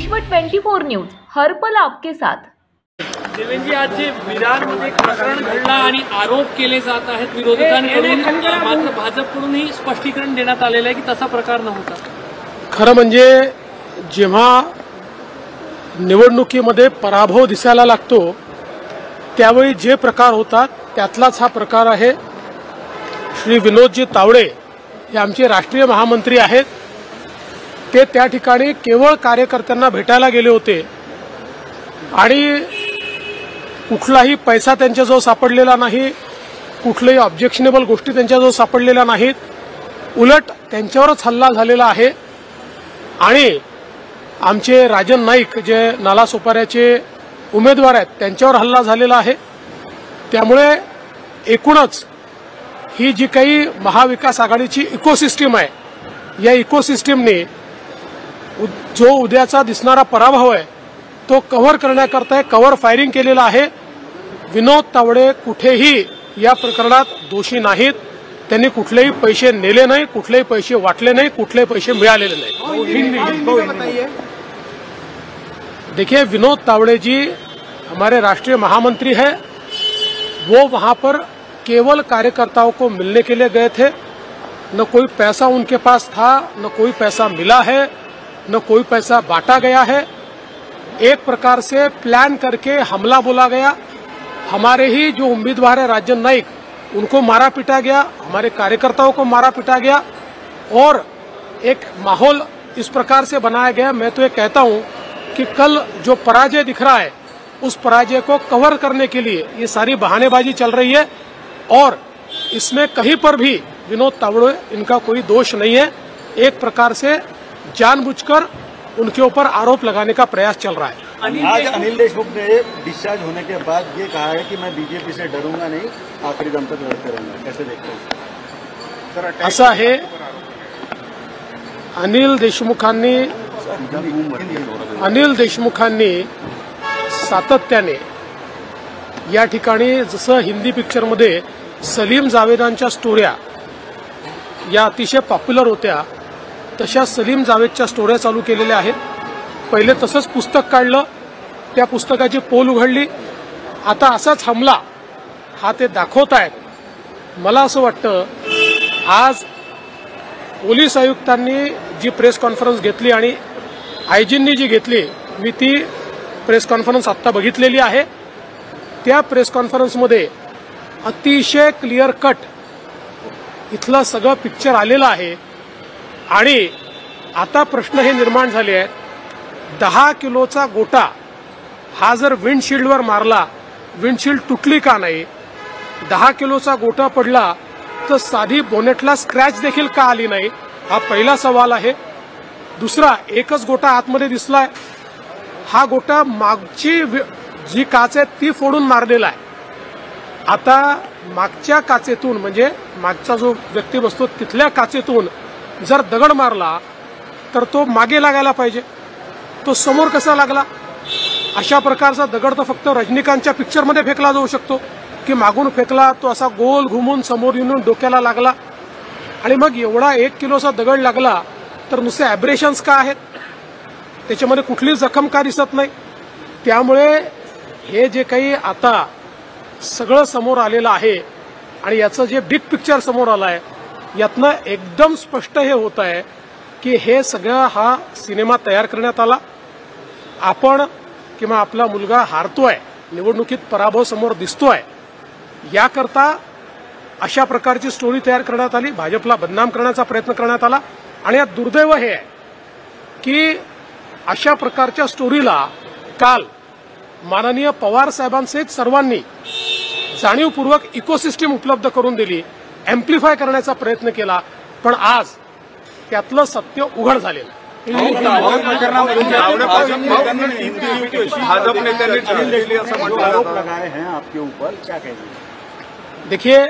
विश्व 24 न्यूज हरपल आपके साथ। देवेंद्रजी, आज जे विरारमध्ये प्रकरण घडला आणि आरोप केले जात आहेत विरोधकांकडून, मात्र भाजपकडूनही स्पष्टीकरण देण्यात आलेलं आहे की तसा प्रकार नव्हता। खरं म्हणजे जेव्हा निवडणुकीमध्ये पराभव दिसायला लागतो त्यावेळी जे प्रकार होतात त्यातलाच हा प्रकार आहे। श्री विनोदजी तावडे हे आमचे राष्ट्रीय महामंत्री आहेत। ते त्या ठिकाणी केवळ कार्यकर्त्यांना भेटायला गेले होते आणि कुठलाही पैसा त्यांच्याजवळ सापडलेला नाही, कुठल्याही ऑब्जेक्शनेबल गोष्टी त्यांच्याजवळ सापडलेल्या नाहीत, उलट त्यांच्यावरच हल्ला झालेला आहे। आणि आमचे राजन नाईक जे नालासोपाऱ्याचे उमेदवार आहेत त्यांच्यावर हल्ला झालेला आहे। त्यामुळे एकूणच ही जी काही महाविकास आघाडीची इकोसिस्टीम आहे, या इकोसिस्टीमने जो उद्याचा दिसणारा पराभव आहे तो कव्हर करण्याकरता कव्हर फायरिंग केलेला आहे। विनोद तावडे कुठेही या प्रकरणात दोषी नाहीत। त्यांनी कुठलेही पैसे नेले नाही, कुठलेही पैसे वाटले नाही, कुठलेही पैसे मिळालेले नाही। देखिए, विनोद तावड़े जी हमारे राष्ट्रीय महामंत्री हैं। वो वहां पर केवल कार्यकर्ताओं को मिलने के लिए गए थे। न कोई पैसा उनके पास था, न कोई पैसा मिला है, न कोई पैसा बांटा गया है। एक प्रकार से प्लान करके हमला बोला गया। हमारे ही जो उम्मीदवार है राजन नाईक, उनको मारा पीटा गया, हमारे कार्यकर्ताओं को मारा पीटा गया और एक माहौल इस प्रकार से बनाया गया। मैं तो ये कहता हूं कि कल जो पराजय दिख रहा है उस पराजय को कवर करने के लिए ये सारी बहानेबाजी चल रही है और इसमें कहीं पर भी विनोद तावड़े इनका कोई दोष नहीं है। एक प्रकार से जानबूझकर उनके ऊपर आरोप लगाने का प्रयास चल रहा है। आज अनिल देशमुख ने डिस्चार्ज होने के बाद ये कहा है कि मैं बीजेपी से डरूंगा नहीं, आखिरी दम तक लड़ते रहूंगा। कैसे देखते हैं? ऐसा है, अनिल देशमुखांनी सातत्याने या ठिकाणी जसं हिंदी पिक्चरमध्ये सलीम जावेदांच्या स्टोऱ्या या अतिशय पॉप्युलर होत्या, तशा सलीम जावेदच्या स्टोऱ्या चालू केलेल्या आहेत। पहिले तसंच पुस्तक काढलं, त्या पुस्तकाची पोल उघडली, आता असाच हमला हा ते दाखवतायत। मला असं वाटतं आज पोलीस आयुक्तांनी जी प्रेस कॉन्फरन्स घेतली आणि आयजींनी जी घेतली, मी ती प्रेस कॉन्फरन्स आत्ता बघितलेली आहे। त्या प्रेस कॉन्फरन्समध्ये अतिशय क्लिअर कट इथलं सगळं पिक्चर आलेलं आहे। आणि आता प्रश्न हे निर्माण झाले आहेत, 10 किलोचा गोटा हा जर विंडशील्डवर मारला, विंडशील्ड तुटली का नाही? 10 किलोचा गोटा पडला तर साधी बोनेटला स्क्रॅच देखील का आली नाही? हा पहिला सवाल आहे। दुसरा, एकच गोटा आतमध्ये दिसलाय, हा गोटा मागची जी काच आहे ती फोडून मारलेला आहे। आता मागच्या काचेतून म्हणजे मागचा जो व्यक्ती बसतो तिथल्या काचेतून जर दगड मारला तर तो मागे लागायला पाहिजे, तो समोर कसा लागला? अशा प्रकारचा दगड तर फक्त रजनीकांतच्या पिक्चरमध्ये फेकला जाऊ शकतो की मागून फेकला, तो असा गोल घुमून समोर येऊन डोक्याला लागला। आणि मग एवढा 1 किलोचा दगड लागला तर नुसते ॲब्रेशन्स का आहेत? त्याच्यामध्ये कुठली जखम का दिसत नाही? त्यामुळे हे जे काही आता सगळं समोर आलेलं आहे आणि याचं जे बिग पिक्चर समोर आलं आहे, यातनं एकदम स्पष्ट हे होत आहे की हे सगळं हा सिनेमा तयार करण्यात आला। आपण किंवा आपला मुलगा हारतोय, निवडणुकीत पराभव समोर दिसतोय, याकरता अशा प्रकारची स्टोरी तयार करण्यात आली, भाजपला बदनाम करण्याचा प्रयत्न करण्यात आला। आणि यात दुर्दैव हे आहे की अशा प्रकारच्या स्टोरीला काल माननीय पवार साहेबांसहित सर्वांनी जाणीवपूर्वक इकोसिस्टीम उपलब्ध करून दिली, एम्प्लिफाय करण्याचा प्रयत्न केला, पण आज त्यातलं सत्य उघड झालेलं। देखिए,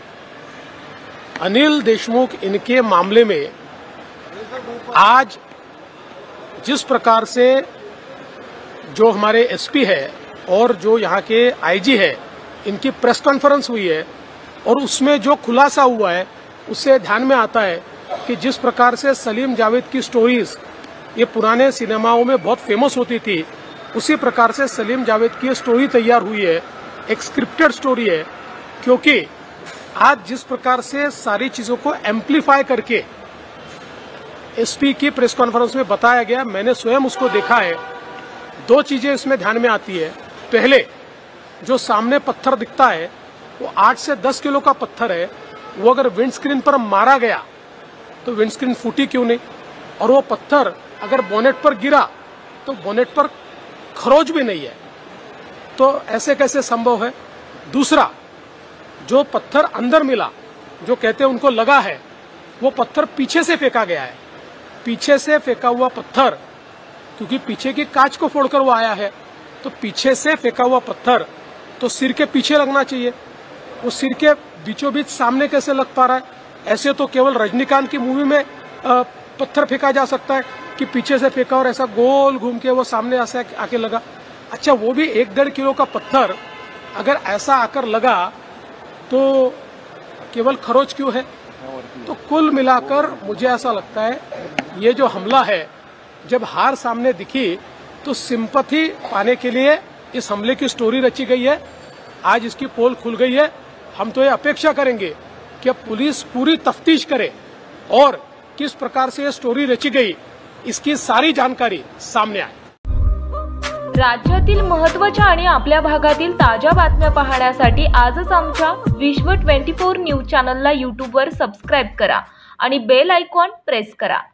अनिल देशमुख इनके मामले में आज जिस प्रकार से जो हमारे एसपी है और जो यहाँ के आईजी है, इनकी प्रेस कॉन्फ्रेंस हुई है और उसमें जो खुलासा हुआ है उससे ध्यान में आता है कि जिस प्रकार से सलीम जावेद की स्टोरीज ये पुराने सिनेमाओं में बहुत फेमस होती थी, उसी प्रकार से सलीम जावेद की स्टोरी तैयार हुई है। एक स्क्रिप्टेड स्टोरी है, क्योंकि आज जिस प्रकार से सारी चीजों को एम्प्लीफाई करके एसपी की प्रेस कॉन्फ्रेंस में बताया गया, मैंने स्वयं उसको देखा है। दो चीजें इसमें ध्यान में आती है। पहले, जो सामने पत्थर दिखता है वो 8 से 10 किलो का पत्थर है। वो अगर विंडस्क्रीन पर मारा गया तो विंडस्क्रीन फूटी क्यों नहीं, और वो पत्थर अगर बोनेट पर गिरा तो बोनेट पर खरोच भी नहीं है, तो ऐसे कैसे संभव है। दूसरा, जो पत्थर अंदर मिला, जो कहते हैं उनको लगा है, वो पत्थर पीछे से फेंका गया है। पीछे से फेंका हुआ पत्थर, क्योंकि पीछे की कांच को फोड़कर वो आया है, तो पीछे से फेंका हुआ पत्थर तो सिर के पीछे लगना चाहिए। वो सिर के बीचों बीच सामने कैसे लग पा रहा है। ऐसे तो केवल रजनीकांत की मूवी में पत्थर फेंका जा सकता है कि पीछे से फेंका और ऐसा गोल घूम के वो सामने ऐसे आके लगा। अच्छा, वो भी 1-1.5 किलो का पत्थर अगर ऐसा आकर लगा तो केवल खरोच क्यों है। तो कुल मिलाकर मुझे ऐसा लगता है, ये जो हमला है, जब हार सामने दिखी तो सिंपैथी पाने के लिए इस हमले की स्टोरी रची गई है। आज इसकी पोल खुल गई है। हम तो ये अपेक्षा करेंगे कि अब पुलिस पूरी तफ्तीश करे और किस प्रकार से ये स्टोरी रची गई, इसकी सारी जानकारी सामने आए। राज्यातील महत्त्वाच्या आणि आपल्या भागातील ताज्या बातम्या पाहण्यासाठी आजच आमच्या विश्व 24 न्यूज चॅनलला यूट्यूबवर सबस्क्राईब करा आणि बेल आयकॉन प्रेस करा।